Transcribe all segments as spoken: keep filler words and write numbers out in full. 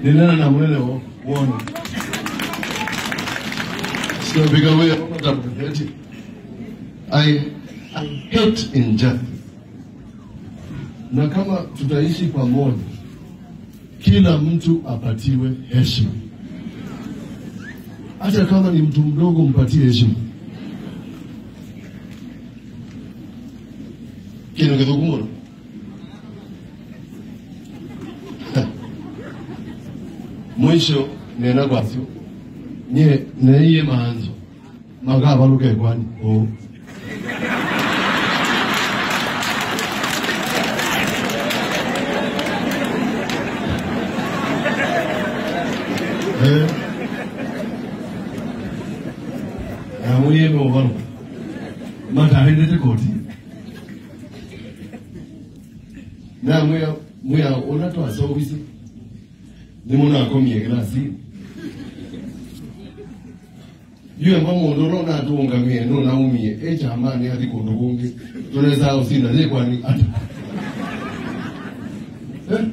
Nilana na mwele wa uono. So big away of I, I hate injustice. Na kama tutaishi pamoja, kila mtu apatiwe heshima. Hata kama ni mtu mdogo mpatie heshima. Kino kithukumuro. Mwisho nena kwasyo. Nye neye maanzo. Magaba luke kwani. Oh. Eh. Amuye mo varo. Mata hende koti. Na muya muya ona to asowisi. Ni muna komie glasi. Yue mamo ndoro na tuonga mie no na umie e chama ni hadi kondogonge. Tunaweza usinda je kwani ata. Eh?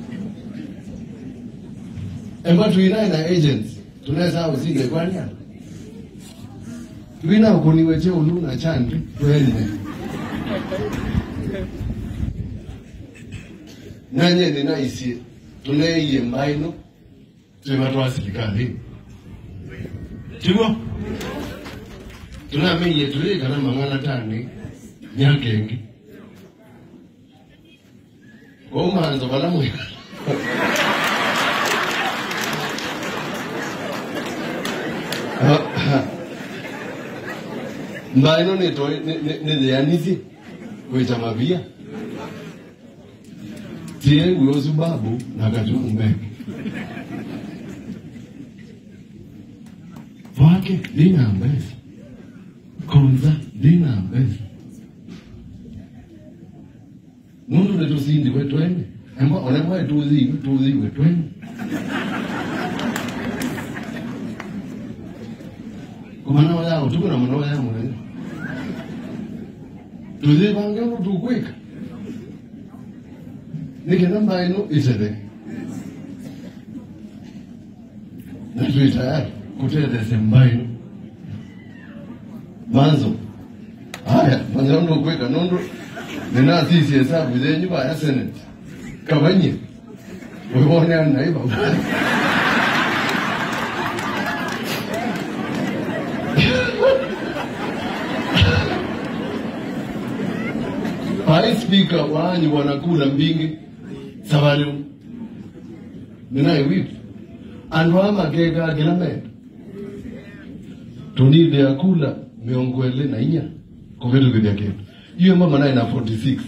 Emba tuina na agents. Tunaweza usinda kwani ata. Tuina ukoniweche uluna chandi twende. Nanye ni naisi tunaiye mbaino tumatwa serikali. Tigo tunamenye tuleka na mangana tani nyakengi. Kwa manzo bala mu. Mbaino ni to ni ni yanisi kwa mavia. Tie uyozu babu na kajumbe. Wake dina mbesi. Konza dina mbesi. Mundu neto sindi wetu ene. Emba olemwa etuzi, tuzi wetu ene. Kumana waya, tuku na mwana waya mwene. Tuzi bangeno tukweka. Nike namba ino isede. Na tuitayari kutete sembaino. Manzo. Haya, manzo kweka nondo. Nina sisi hesabu ze nyumba ya Senate. Kabanye. Wewe ana naiba. Hai speaker wanyi wanakula mbingi. Sabalu. Nina wipi. Anwama gega gelame. Tunide ya kula miongwele na inya. Kuvetu vidi ya ketu. Iyo mama na ina forty-six.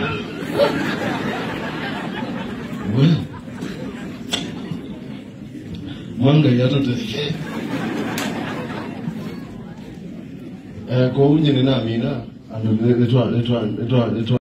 Well. Mwanga yato tesi. Eh, kwa unye nina amina. Ano, letwa, letwa, letwa, letwa.